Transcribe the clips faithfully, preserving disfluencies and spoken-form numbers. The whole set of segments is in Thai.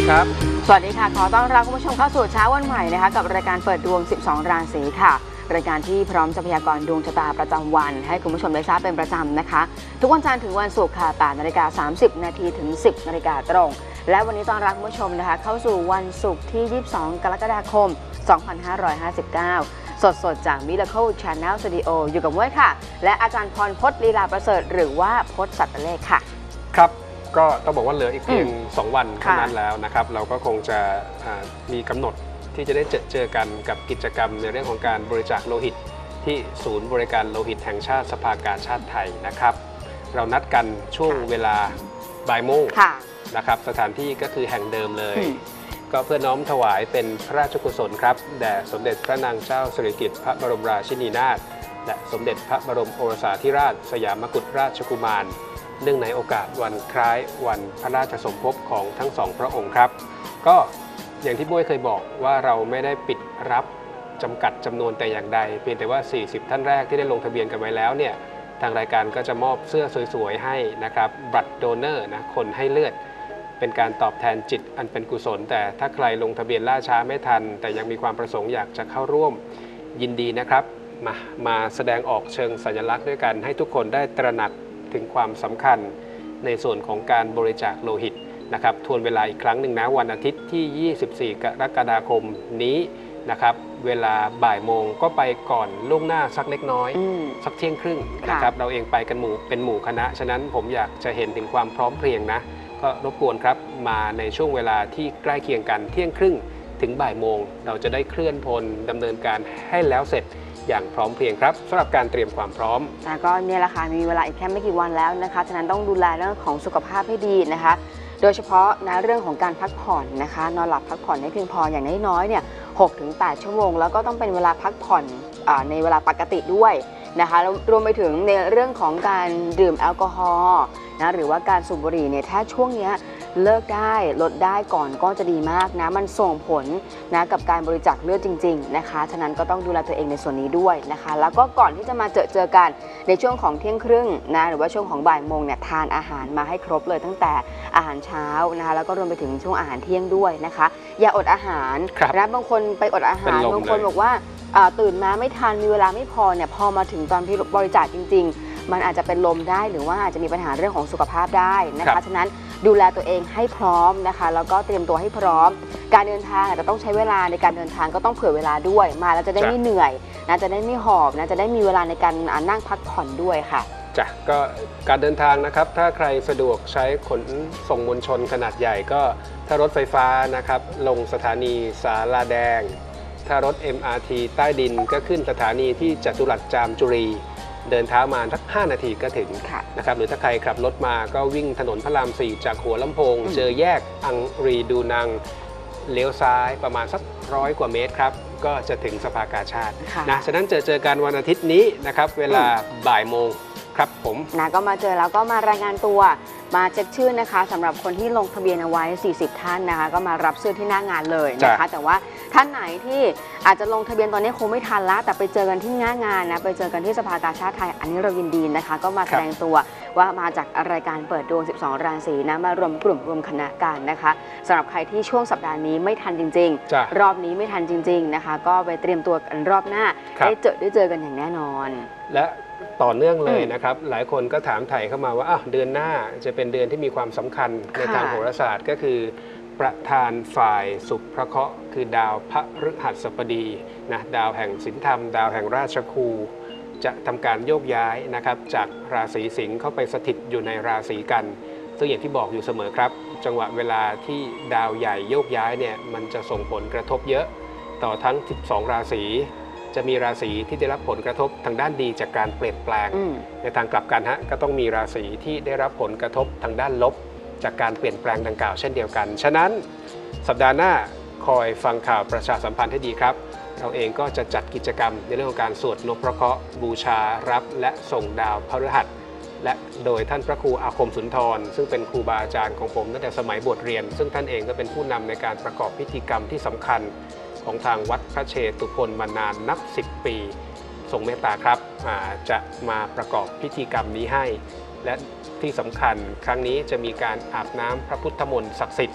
ครับสวัสดีค่ะขอต้อนรับคุณผู้ชมเข้าสู่เช้าวันใหม่นะคะกับรายการเปิดดวงสิบสองราศีค่ะรายการที่พร้อมจะพยากรณ์ดวงชะตาประจำวันให้คุณผู้ชมได้ทราบเป็นประจำนะคะทุกวันจันทร์ถึงวันศุกร์ค่ะแปดนาฬิกาสามสิบนาทีถึงสิบนาฬิกาตรงและวันนี้ต้อนรับคุณผู้ชมนะคะเข้าสู่วันศุกร์ที่ยี่สิบสองกรกฎาคมสองพันห้าร้อยห้าสิบเก้าสดๆจาก Miracle Channel Studio อยู่กับม้วยค่ะและอาจารย์พรพจน์ลีลาประเสริฐหรือว่าพจน์สัตเลขค่ะครับก็ต้องบอกว่าเหลืออีกเพียงสองวันเท่านั้นแล้วนะครับเราก็คงจะมีกำหนดที่จะได้เจอเจอกันกับกิจกรรมในเรื่องของการบริจาคโลหิตที่ศูนย์บริการโลหิตแห่งชาติสภากาชาดไทยนะครับเรานัดกันช่วงเวลาบ่ายโมงนะครับสถานที่ก็คือแห่งเดิมเลยก็เพื่อน้อมถวายเป็นพระราชกุศลครับแด่สมเด็จพระนางเจ้าสิริกิติ์พระบรมราชินีนาถและสมเด็จพระบรมโอรสาธิราชสยามกุฎราชกุมารเนื่องในโอกาสวันคล้ายวันพระราชสมภพของทั้งสองพระองค์ครับก็อย่างที่บ้วยเคยบอกว่าเราไม่ได้ปิดรับจำกัดจำนวนแต่อย่างใดเพียงแต่ว่าสี่สิบท่านแรกที่ได้ลงทะเบียนกันไว้แล้วเนี่ยทางรายการก็จะมอบเสื้อสวยๆให้นะครับบัตรโดเนอร์นะคนให้เลือดเป็นการตอบแทนจิตอันเป็นกุศลแต่ถ้าใครลงทะเบียนล่าช้าไม่ทันแต่ยังมีความประสงค์อยากจะเข้าร่วมยินดีนะครับมามาแสดงออกเชิงสัญลักษณ์ด้วยกันให้ทุกคนได้ตระหนักถึงความสำคัญในส่วนของการบริจาคโลหิตนะครับทวนเวลาอีกครั้งหนึ่งนะวันอาทิตย์ที่ยี่สิบสี่กรกฎาคมนี้นะครับเวลาบ่ายโมงก็ไปก่อนล่วงหน้าสักเล็กน้อยสักเที่ยงครึ่งนะครับเราเองไปกันหมู่เป็นหมู่คณะฉะนั้นผมอยากจะเห็นถึงความพร้อมเพรียงนะก็รบกวนครับมาในช่วงเวลาที่ใกล้เคียงกันเที่ยงครึ่งถึงบ่ายโมงเราจะได้เคลื่อนพลดำเนินการให้แล้วเสร็จอย่างพร้อมเพรียงครับสำหรับการเตรียมความพร้อมแล้วก็เนี่ยแหละค่ะมีเวลาอีกแค่ไม่กี่วันแล้วนะคะฉะนั้นต้องดูแลเรื่องของสุขภาพให้ดีนะคะโดยเฉพาะนะเรื่องของการพักผ่อนนะคะนอนหลับพักผ่อนให้เพียงพออย่างน้อยๆเนี่ยหกถึงแปดชั่วโมงแล้วก็ต้องเป็นเวลาพักผ่อนในเวลาปกติด้วยนะคะรวมไปถึงในเรื่องของการดื่มแอลกอฮอล์นะหรือว่าการสูบบุหรี่เนี่ยถ้าช่วงนี้เลิกได้ลดได้ก่อนก็จะดีมากนะมันส่งผลนะกับการบริจาคเลือดจริงๆนะคะฉะนั้นก็ต้องดูแลตัวเองในส่วนนี้ด้วยนะคะแล้วก็ก่อนที่จะมาเจอเจอกันในช่วงของเที่ยงครึ่งนะหรือว่าช่วงของบ่ายโมงเนี่ยทานอาหารมาให้ครบเลยตั้งแต่อาหารเช้านะคะแล้วก็รวมไปถึงช่วงอาหารเที่ยงด้วยนะคะอย่าอดอาหารนะบางคนไปอดอาหารบางคนบอกว่าตื่นมาไม่ทันมีเวลาไม่พอเนี่ยพอมาถึงตอนที่บริจาคจริงๆมันอาจจะเป็นลมได้หรือว่าอาจจะมีปัญหาเรื่องของสุขภาพได้นะคะฉะนั้นดูแลตัวเองให้พร้อมนะคะแล้วก็เตรียมตัวให้พร้อมการเดินทางอาจจะต้องใช้เวลาในการเดินทางก็ต้องเผื่อเวลาด้วยมาแล้วจะได้ไม่เหนื่อยนะจะได้ไม่หอบนะจะได้มีเวลาในการนั่งพักผ่อนด้วยค่ะจ้ะก็การเดินทางนะครับถ้าใครสะดวกใช้ขนส่งมวลชนขนาดใหญ่ก็ถ้ารถไฟฟ้านะครับลงสถานีสาลาแดงถ้ารถ เอ็ม อาร์ ที ใต้ดินก็ขึ้นสถานีที่จตุรัสจามจุรีเดินเท้ามาสักห้านาทีก็ถึงนะครับหรือถ้าใครขับรถมาก็วิ่งถนนพระรามสี่จากหัวลำโพงเจอแยกอังรีดูนังเลี้ยวซ้ายประมาณสักร้อยกว่าเมตรครับก็จะถึงสภากาชาดนะฉะนั้นเจอเจอกันวันอาทิตย์นี้นะครับเวลาบ่ายโมงครับผมนะก็มาเจอแล้วก็มารายงานตัวมาเช็คชื่อนะคะสำหรับคนที่ลงทะเบียนเอาไว้สี่สิบท่านนะคะก็มารับเสื้อที่หน้างานเลยนะคะแต่ว่าท่านไหนที่อาจจะลงทะเบียนตอนนี้คงไม่ทันละแต่ไปเจอกันที่หน้างานนะไปเจอกันที่สภากาชาดไทยอันนี้เรายินดีนะคะก็มาแสดงตัวว่ามาจากรายการเปิดดวงสิบสองราศีนะมารวมกลุ่มรวมคณะกันนะคะสำหรับใครที่ช่วงสัปดาห์นี้ไม่ทันจริงๆรอบนี้ไม่ทันจริงๆนะคะก็ไปเตรียมตัวกันรอบหน้าได้เจอได้เจอกันอย่างแน่นอนและต่อเนื่องเลยนะครับหลายคนก็ถามไถ่เข้ามาว่าเดือนหน้าจะเป็นเดือนที่มีความสำคัญในทางโหราศาสตร์ก็คือประธานฝ่ายสุภเคราะห์คือดาวพฤหัสบดีนะดาวแห่งศีลธรรมดาวแห่งราชครูจะทำการโยกย้ายนะครับจากราศีสิงห์เข้าไปสถิตอยู่ในราศีกันซึ่งอย่างที่บอกอยู่เสมอครับจังหวะเวลาที่ดาวใหญ่โยกย้ายเนี่ยมันจะส่งผลกระทบเยอะต่อทั้งสิบสองราศีจะมีราศีที่ได้รับผลกระทบทางด้านดีจากการเปลี่ยนแปลงในทางกลับกันฮะก็ต้องมีราศีที่ได้รับผลกระทบทางด้านลบจากการเปลี่ยนแปลงดังกล่าวเช่นเดียวกันฉะนั้นสัปดาห์หน้าคอยฟังข่าวประชาสัมพันธ์ให้ดีครับเราเองก็จะจัดกิจกรรมในเรื่องของการสวดนพเคราะห์บูชารับและส่งดาวพฤหัสและโดยท่านพระครูอาคมสุนทรซึ่งเป็นครูบาอาจารย์ของผมตั้งแต่สมัยบวชเรียนซึ่งท่านเองก็เป็นผู้นำในการประกอบพิธีกรรมที่สำคัญของทางวัดพระเชตุพนมานานนับสิบปีทรงเมตตาครับจะมาประกอบพิธีกรรมนี้ให้และที่สำคัญครั้งนี้จะมีการอาบน้ำพระพุทธมนต์ศักดิ์สิทธิ์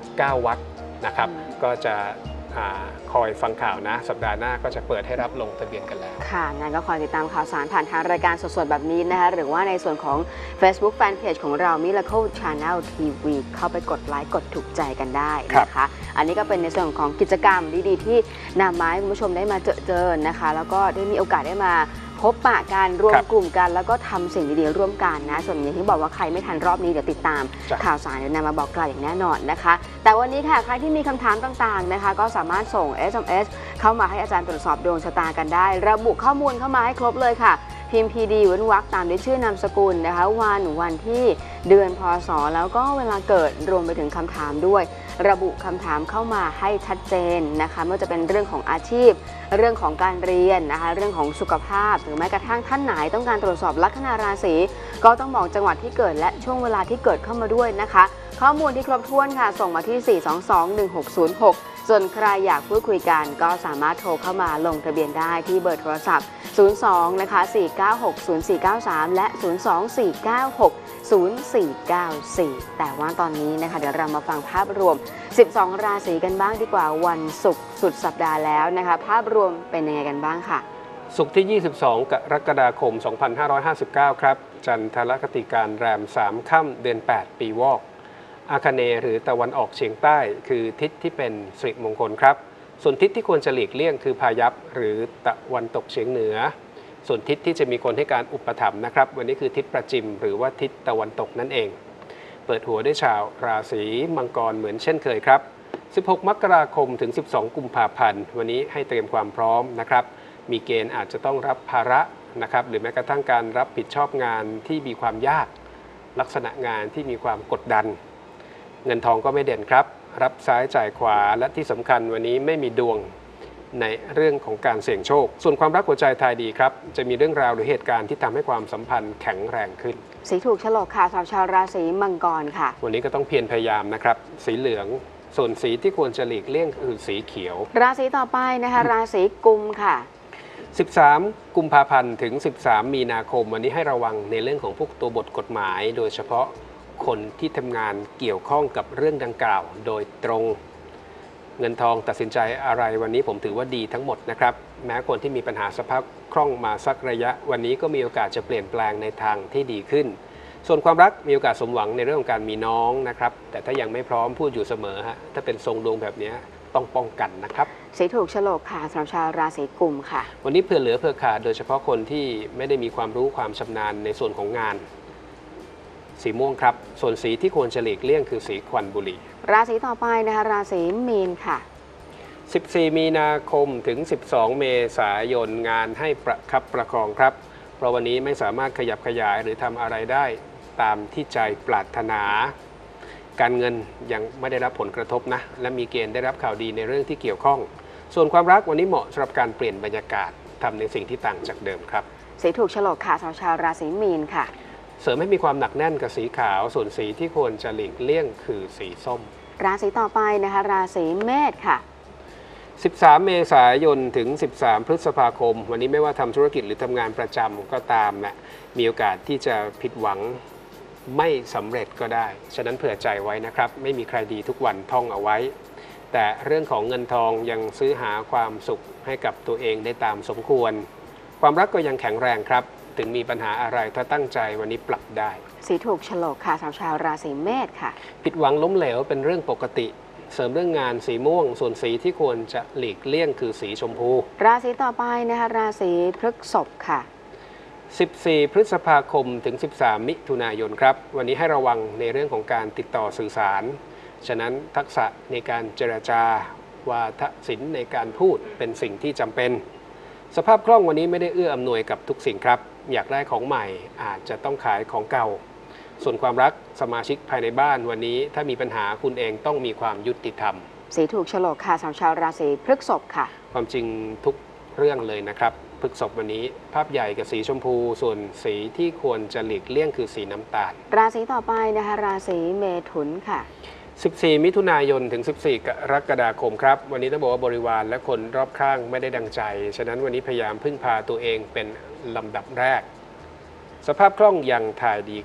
เก้า วัดนะครับก็จะคอยฟังข่าวนะสัปดาห์หน้าก็จะเปิดให้รับลงทะเบียนกันแล้วค่ะงั้นก็คอยติดตามข่าวสารผ่านทางรายการสดๆแบบนี้นะคะหรือว่าในส่วนของ Facebook Fanpage ของเรา Miracle Channel ที วี เข้าไปกดไลค์กดถูกใจกันได้นะคะอันนี้ก็เป็นในส่วนของกิจกรรมดีๆที่นำมาให้คุณผู้ชมได้มาเจอเจอนะคะแล้วก็ได้มีโอกาสได้มาพบปะกันรวมกลุ่มกันแล้วก็ทำสิ่งดีๆร่วมกันนะส่วนอย่างที่บอกว่าใครไม่ทันรอบนี้เดี๋ยวติดตามข่าวสารเดี๋ยวนำมาบอกกล่าวอย่างแน่นอนนะคะแต่วันนี้ค่ะใครที่มีคำถามต่างๆนะคะก็สามารถส่ง เอส เอ็ม เอส เข้ามาให้อาจารย์ตรวจสอบดวงชะตากันได้ระบุข้อมูลเข้ามาให้ครบเลยค่ะพิมพ์ พี ดี เว้นวรรคตามด้วยชื่อนามสกุลนะคะวันวันที่เดือนพศแล้วก็เวลาเกิดรวมไปถึงคำถามด้วยระบุคำถามเข้ามาให้ชัดเจนนะคะไม่ว่าจะเป็นเรื่องของอาชีพเรื่องของการเรียนนะคะเรื่องของสุขภาพหรือแม้กระทั่งท่านไหนต้องการตรวจสอบลัคนาราศีก็ต้องบอกจังหวัดที่เกิดและช่วงเวลาที่เกิดเข้ามาด้วยนะคะข้อมูลที่ครบถ้วนค่ะส่งมาที่ สี่ สอง สอง หนึ่ง หก ศูนย์ หก ส่วนใครอยากพูดคุยกันก็สามารถโทรเข้ามาลงทะเบียนได้ที่เบอร์โทรศัพท์ ศูนย์ สอง นะคะ สี่ เก้า หก ศูนย์ สี่ เก้า สาม และ ศูนย์ สอง สี่ เก้า หก ศูนย์ สี่ เก้า สี่ แต่ว่าตอนนี้นะคะเดี๋ยวเรามาฟังภาพรวม สิบสอง ราศีกันบ้างดีกว่าวันศุกร์สุดสัปดาห์แล้วนะคะภาพรวมเป็นยังไงกันบ้างค่ะศุกร์ที่ ยี่สิบสอง กรกฎาคม สองพันห้าร้อยห้าสิบเก้า ครับจันทรคติการแรม สาม ค่ำเดือน แปด ปีวอกอาคเนย์หรือตะวันออกเฉียงใต้คือทิศที่เป็นสิริมงคลครับส่วนทิศที่ควรจะหลีกเลี่ยงคือพายัพหรือตะวันตกเฉียงเหนือส่วนทิศที่จะมีคนให้การอุปถัมภ์นะครับวันนี้คือทิศประจิมหรือว่าทิศตะวันตกนั่นเองเปิดหัวด้วยชาวราศีมังกรเหมือนเช่นเคยครับสิบหก มกราคมถึง สิบสอง กุมภาพันธ์วันนี้ให้เตรียมความพร้อมนะครับมีเกณฑ์อาจจะต้องรับภาระนะครับหรือแม้กระทั่งการรับผิดชอบงานที่มีความยากลักษณะงานที่มีความกดดันเงินทองก็ไม่เด่นครับรับซ้ายจ่ายขวาและที่สำคัญวันนี้ไม่มีดวงในเรื่องของการเสี่ยงโชคส่วนความรักหัวใจทายดีครับจะมีเรื่องราวหรือเหตุการณ์ที่ทำให้ความสัมพันธ์แข็งแรงขึ้นสีถูกฉลกค่ะสำหรับชาวราศีมังกรค่ะวันนี้ก็ต้องเพียรพยายามนะครับสีเหลืองส่วนสีที่ควรจะหลีกเลี่ยงคือสีเขียวราศีต่อไปนะคะราศีกุมค่ะสิบสาม กุมภาพันธ์ถึง สิบสาม มีนาคมวันนี้ให้ระวังในเรื่องของพวกตัวบทกฎหมายโดยเฉพาะคนที่ทำงานเกี่ยวข้องกับเรื่องดังกล่าวโดยตรงเงินทองตัดสินใจอะไรวันนี้ผมถือว่าดีทั้งหมดนะครับแม้คนที่มีปัญหาสภาพคล่องมาสักระยะวันนี้ก็มีโอกาสจะเปลี่ยนแปลงในทางที่ดีขึ้นส่วนความรักมีโอกาสสมหวังในเรื่องของการมีน้องนะครับแต่ถ้ายังไม่พร้อมพูดอยู่เสมอฮะถ้าเป็นทรงดวงแบบนี้ต้องป้องกันนะครับสีถูกฉลกค่ะสำหรับชาวราศีกุมค่ะวันนี้เผื่อเหลือเผื่อขาดโดยเฉพาะคนที่ไม่ได้มีความรู้ความชำนาญในส่วนของงานสีม่วงครับส่วนสีที่ควรจะหลีกเลี่ยงคือสีควันบุหรี่ราศีต่อไปนะคะราศีมีนค่ะสิบสี่ มีนาคมถึง สิบสอง เมษายนงานให้ประคับประคองครับเพราะวันนี้ไม่สามารถขยับขยายหรือทำอะไรได้ตามที่ใจปรารถนาการเงินยังไม่ได้รับผลกระทบนะและมีเกณฑ์ได้รับข่าวดีในเรื่องที่เกี่ยวข้องส่วนความรักวันนี้เหมาะสำหรับการเปลี่ยนบรรยากาศทำในสิ่งที่ต่างจากเดิมครับสีถูกฉลกค่ะสำหรับชาวราศีมีนค่ะเสริมให้มีความหนักแน่นกับสีขาวส่วนสีที่ควรจะหลีกเลี่ยงคือสีส้มราศีต่อไปนะคะราศีเมษค่ะสิบสาม เมษายนถึง สิบสาม พฤษภาคมวันนี้ไม่ว่าทำธุรกิจหรือทำงานประจำก็ตามนะมีโอกาสที่จะผิดหวังไม่สำเร็จก็ได้ฉะนั้นเผื่อใจไว้นะครับไม่มีใครดีทุกวันท่องเอาไว้แต่เรื่องของเงินทองยังซื้อหาความสุขให้กับตัวเองได้ตามสมควรความรักก็ยังแข็งแรงครับถึงมีปัญหาอะไรถ้าตั้งใจวันนี้ปรับได้สีถูกฉลกค่ะสำหรับชาวราศีเมษค่ะผิดหวังล้มเหลวเป็นเรื่องปกติเสริมเรื่องงานสีม่วงส่วนสีที่ควรจะหลีกเลี่ยงคือสีชมพูราศีต่อไปนะคะราศีพฤษภค่ะสิบสี่ พฤษภาคมถึง สิบสาม มิถุนายนครับวันนี้ให้ระวังในเรื่องของการติดต่อสื่อสารฉะนั้นทักษะในการเจรจาวาทศิลป์ในการพูดเป็นสิ่งที่จำเป็นสภาพคล่องวันนี้ไม่ได้เอื้ออำนวยกับทุกสิ่งครับอยากได้ของใหม่อาจจะต้องขายของเก่าส่วนความรักสมาชิกภายในบ้านวันนี้ถ้ามีปัญหาคุณเองต้องมีความยุติธรรมสีถูกฉลกค่ะสำหรับชาวราศีพฤษภค่ะความจริงทุกเรื่องเลยนะครับพฤษภวันนี้ภาพใหญ่กับสีชมพูส่วนสีที่ควรจะหลีกเลี่ยงคือสีน้ำตาลราศีต่อไปนะคะราศีเมถุนค่ะสิบสี่ มิถุนายนถึง สิบสี่ กรกฎาคมครับวันนี้ต้องบอกว่าบริวารและคนรอบข้างไม่ได้ดังใจฉะนั้นวันนี้พยายามพึ่งพาตัวเองเป็นลำดับแรกสภาพคล่องยังถ่ายดีครับ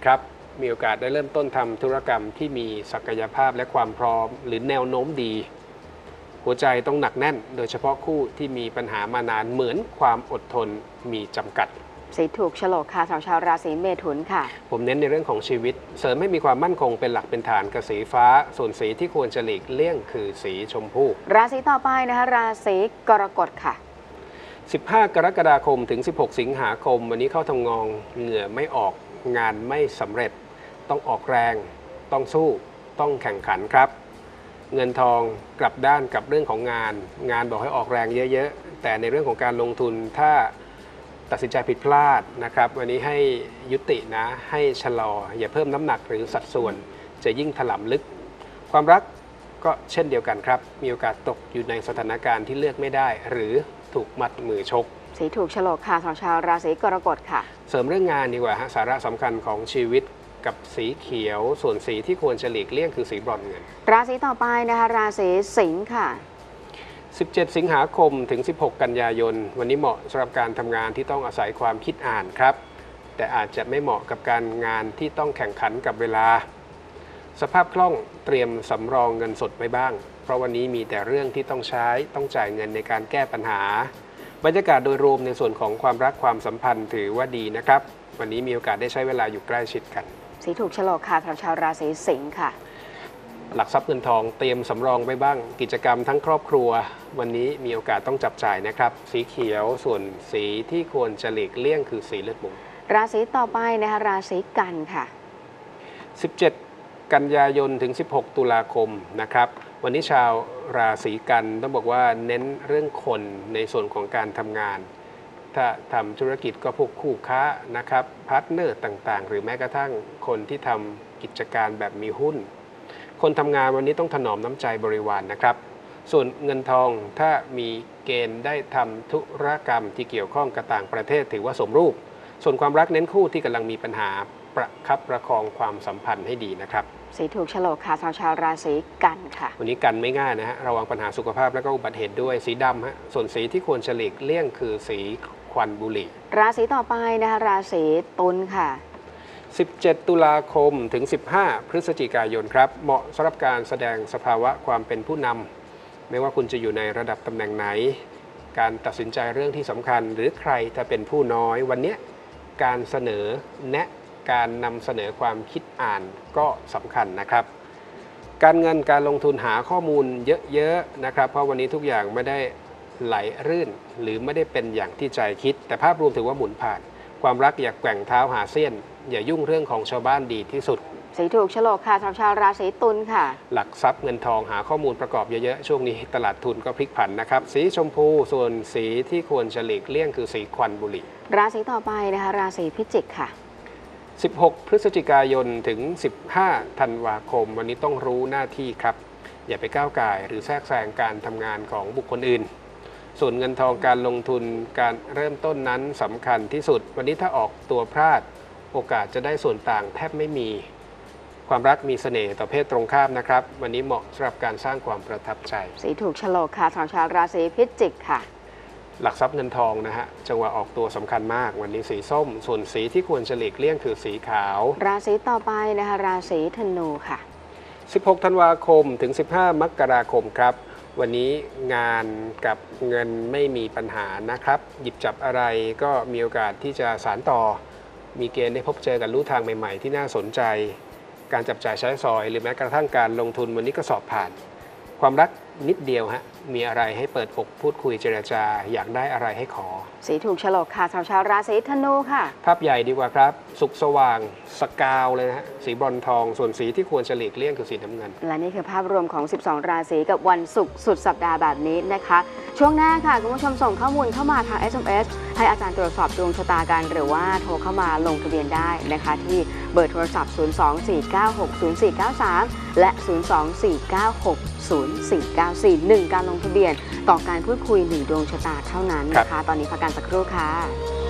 มีโอกาสได้เริ่มต้นทำธุรกรรมที่มีศักยภาพและความพร้อมหรือแนวโน้มดีหัวใจต้องหนักแน่นโดยเฉพาะคู่ที่มีปัญหามานานเหมือนความอดทนมีจำกัดสีถูกโฉลกค่ะสาวชาวราศีเมถุนค่ะผมเน้นในเรื่องของชีวิตเสริมให้มีความมั่นคงเป็นหลักเป็นฐานกับสีฟ้าส่วนสีที่ควรจะหลีกเลี่ยงคือสีชมพูราศีต่อไปนะคะราศีกรกฎค่ะสิบห้ากรกฎาคมถึงสิบหกสิงหาคมวันนี้เข้าทำงองเหงื่อไม่ออกงานไม่สำเร็จต้องออกแรงต้องสู้ต้องแข่งขันครับเงินทองกลับด้านกับเรื่องของงานงานบอกให้ออกแรงเยอะๆแต่ในเรื่องของการลงทุนถ้าตัดสินใจผิดพลาดนะครับวันนี้ให้ยุตินะให้ชะลออย่าเพิ่มน้ำหนักหรือสัดส่วนจะยิ่งถลำลึกความรักก็เช่นเดียวกันครับมีโอกาสตกอยู่ในสถานการณ์ที่เลือกไม่ได้หรือถูกมัดมือชกสีถูกโฉลกค่ะสาวชาวราศีกรกฎค่ะเสริมเรื่องงานดีกว่าฮะสาระสำคัญของชีวิตกับสีเขียวส่วนสีที่ควรจะหลีกเลี่ยงคือสีบรอนซ์เงินราศีต่อไปนะคะราศีสิงค์ค่ะสิบเจ็ดสิงหาคมถึงสิบหกกันยายนวันนี้เหมาะสำหรับการทำงานที่ต้องอาศัยความคิดอ่านครับแต่อาจจะไม่เหมาะกับการงานที่ต้องแข่งขันกับเวลาสภาพคล่องเตรียมสำรองเงินสดไว้บ้างเพราะวันนี้มีแต่เรื่องที่ต้องใช้ต้องจ่ายเงินในการแก้ปัญหาบรรยากาศโดยรวมในส่วนของความรักความสัมพันธ์ถือว่าดีนะครับวันนี้มีโอกาสได้ใช้เวลาอยู่ใกล้ชิดกันสีถูกโฉลกค่ะสำหรับชาวราศีสิงค์ค่ะหลักทรัพย์เงินทองเตรียมสำรองไว้บ้างกิจกรรมทั้งครอบครัววันนี้มีโอกาสต้องจับจ่ายนะครับสีเขียวส่วนสีที่ควรจะหลีกเลี่ยงคือสีเลือดหมูราศีต่อไปนะคะราศีกันค่ะสิบเจ็ดกันยายนถึงสิบหกตุลาคมนะครับวันนี้ชาวราศีกันต้องบอกว่าเน้นเรื่องคนในส่วนของการทำงานถ้าทำธุรกิจก็พวกคู่ค้านะครับพาร์ทเนอร์ต่างๆหรือแม้กระทั่งคนที่ทำกิจการแบบมีหุ้นคนทำงานวันนี้ต้องถนอมน้ำใจบริวารนะครับส่วนเงินทองถ้ามีเกณฑ์ได้ทำธุรกรรมที่เกี่ยวข้องกับต่างประเทศถือว่าสมรูปส่วนความรักเน้นคู่ที่กำลังมีปัญหาประคับประคองความสัมพันธ์ให้ดีนะครับสีถูกโฉลกค่ะชาวชาวราศีกันค่ะวันนี้กันไม่ง่ายนะฮะระวังปัญหาสุขภาพและก็อุบัติเหตุด้วยสีดำฮะส่วนสีที่ควรหลีกเลี่ยงคือสีควันบุหรี่ราศีต่อไปนะคะราศีตุลค่ะสิบเจ็ดตุลาคมถึงสิบห้าพฤศจิกายนครับเหมาะสำหรับการแสดงสภาวะความเป็นผู้นำไม่ว่าคุณจะอยู่ในระดับตำแหน่งไหนการตัดสินใจเรื่องที่สำคัญหรือใครจะเป็นผู้น้อยวันนี้การเสนอแนะการนำเสนอความคิดอ่านก็สำคัญนะครับการเงินการลงทุนหาข้อมูลเยอะๆนะครับเพราะวันนี้ทุกอย่างไม่ได้ไหลรื่นหรือไม่ได้เป็นอย่างที่ใจคิดแต่ภาพรวมถือว่าหมุนผ่านความรักอย่าแกว่งเท้าหาเสี้ยนอย่ายุ่งเรื่องของชาวบ้านดีที่สุดสีถูกโฉลกค่ะสำหรับชาวราศีตุลค่ะหลักทรัพย์เงินทองหาข้อมูลประกอบเยอะๆช่วงนี้ตลาดทุนก็พลิกผันนะครับสีชมพูส่วนสีที่ควรจะหลีกเลี่ยงคือสีควันบุหรี่ราศีต่อไปนะคะราศีพิจิกค่ะสิบหกพฤศจิกายนถึงสิบห้าธันวาคมวันนี้ต้องรู้หน้าที่ครับอย่าไปก้าวก่ายหรือแทรกแซงการทำงานของบุคคลอื่นส่วนเงินทองการลงทุนการเริ่มต้นนั้นสำคัญที่สุดวันนี้ถ้าออกตัวพลาดโอกาสจะได้ส่วนต่างแทบไม่มีความรักมีเสน่ห์ต่อเพศตรงข้ามนะครับวันนี้เหมาะสำหรับการสร้างความประทับใจสีถูกโฉลกค่ะสำหรับชาวราศีพิจิกค่ะหลักทรัพย์เงินทองนะฮะจังหวะออกตัวสำคัญมากวันนี้สีส้มส่วนสีที่ควรจะหลีกเลี่ยงคือสีขาวราศีต่อไปนะคะราศีธนูค่ะสิบหกธันวาคมถึงสิบห้ามกราคมครับวันนี้งานกับเงินไม่มีปัญหานะครับหยิบจับอะไรก็มีโอกาสที่จะสานต่อมีเกณฑ์ได้พบเจอกับลู่ทางใหม่ๆที่น่าสนใจการจับจ่ายใช้สอยหรือแม้กระทั่งการลงทุนวันนี้ก็สอบผ่านความรักนิดเดียวฮะมีอะไรให้เปิดอกพูดคุยเจรจาอยากได้อะไรให้ขอสีถูกโฉลกค่ะชาวชาวราศีธนูค่ะภาพใหญ่ดีกว่าครับสุขสว่างสกาวเลยนะฮะสีบรอนซ์ทองส่วนสีที่ควรจะหลีกเลี่ยงคือสีน้ำเงินและนี่คือภาพรวมของสิบสองราศีกับวันศุกร์สุดสัปดาห์แบบนี้นะคะช่วงหน้าค่ะคุณผู้ชมส่งข้อมูลเข้ามาทาง เอส เอ็ม เอส ให้อาจารย์ตรวจสอบดวงชะตากันหรือว่าโทรเข้ามาลงทะเบียนได้นะคะที่เบอร์โทรศัพท์ศูนย์ สอง สี่ เก้า หก ศูนย์ สี่ เก้า สามและศูนย์ สอง สี่ เก้า หก ศูนย์ สี่ เก้า สี่ หนึ่งการลงทะเบียนต่อการพูดคุยหนึ่งดวงชะตาเท่านั้นนะคะตอนนี้พักกันสักครู่ค่ะ